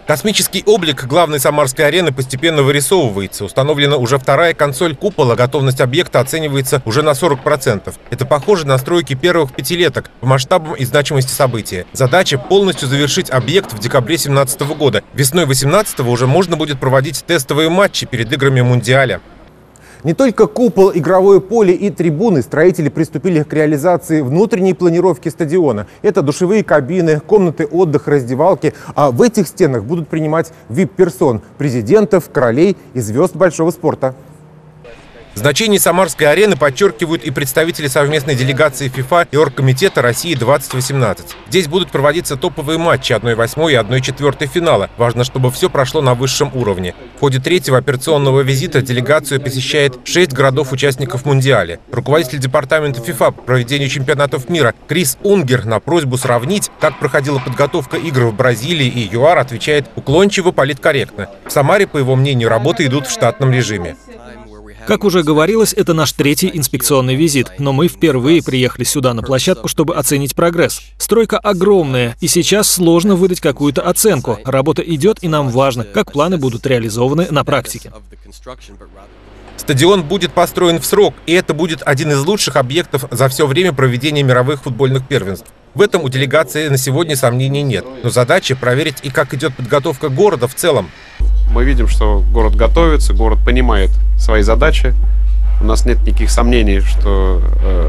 Космический облик главной Самарской арены постепенно вырисовывается. Установлена уже вторая консоль купола. Готовность объекта оценивается уже на 40%. Это похоже на стройки первых пятилеток по масштабам и значимости события. Задача – полностью завершить объект в декабре 2017 года. Весной 2018 уже можно будет проводить тестовые матчи перед играми Мундиаля. Не только купол, игровое поле и трибуны. Строители приступили к реализации внутренней планировки стадиона. Это душевые кабины, комнаты отдыха, раздевалки. А в этих стенах будут принимать VIP-персон, президентов, королей и звезд большого спорта. Значение Самарской арены подчеркивают и представители совместной делегации ФИФА и Оргкомитета России 2018. Здесь будут проводиться топовые матчи 1/8 и 1/4 финала. Важно, чтобы все прошло на высшем уровне. В ходе третьего операционного визита делегацию посещает 6 городов-участников Мундиаля. Руководитель департамента ФИФА по проведению чемпионатов мира Крис Унгер на просьбу сравнить, как проходила подготовка игр в Бразилии и ЮАР, отвечает уклончиво, политкорректно. В Самаре, по его мнению, работы идут в штатном режиме. Как уже говорилось, это наш третий инспекционный визит, но мы впервые приехали сюда на площадку, чтобы оценить прогресс. Стройка огромная, и сейчас сложно выдать какую-то оценку. Работа идет, и нам важно, как планы будут реализованы на практике. Стадион будет построен в срок, и это будет один из лучших объектов за все время проведения мировых футбольных первенств. В этом у делегации на сегодня сомнений нет. Но задача проверить и как идет подготовка города в целом. Мы видим, что город готовится, город понимает свои задачи. У нас нет никаких сомнений, что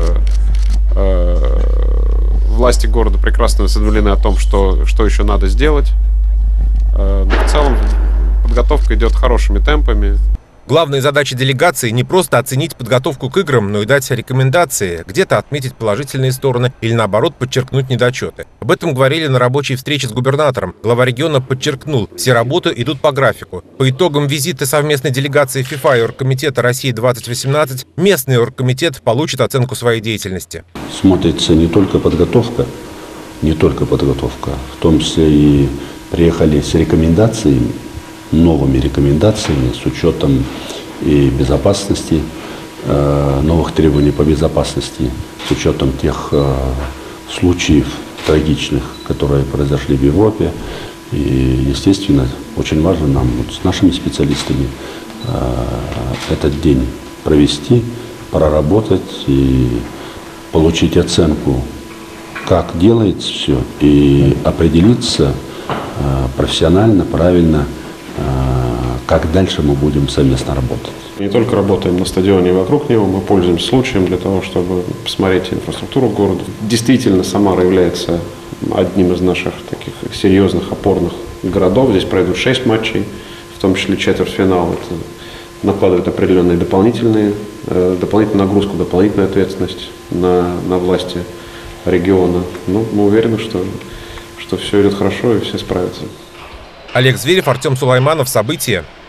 власти города прекрасно осведомлены о том, что еще надо сделать. Но в целом подготовка идет хорошими темпами. Главная задача делегации не просто оценить подготовку к играм, но и дать рекомендации, где-то отметить положительные стороны или, наоборот, подчеркнуть недочеты. Об этом говорили на рабочей встрече с губернатором. Глава региона подчеркнул, все работы идут по графику. По итогам визита совместной делегации ФИФА и Оргкомитета России 2018 местный оргкомитет получит оценку своей деятельности. Смотрится не только подготовка, в том числе и приехали с рекомендациями, новыми рекомендациями с учетом и безопасности, новых требований по безопасности, с учетом тех случаев трагичных, которые произошли в Европе. И, естественно, очень важно нам с нашими специалистами этот день провести, проработать и получить оценку, как делается все, и определиться профессионально, правильно, как дальше мы будем совместно работать. Не только работаем на стадионе и вокруг него, мы пользуемся случаем для того, чтобы посмотреть инфраструктуру города. Действительно, Самара является одним из наших таких серьезных опорных городов. Здесь пройдут 6 матчей, в том числе четвертьфинал. Это накладывает определенные дополнительную нагрузку, дополнительную ответственность на власти региона. Но мы уверены, что все идет хорошо и все справятся. Олег Зверев, Артем Сулайманов. События.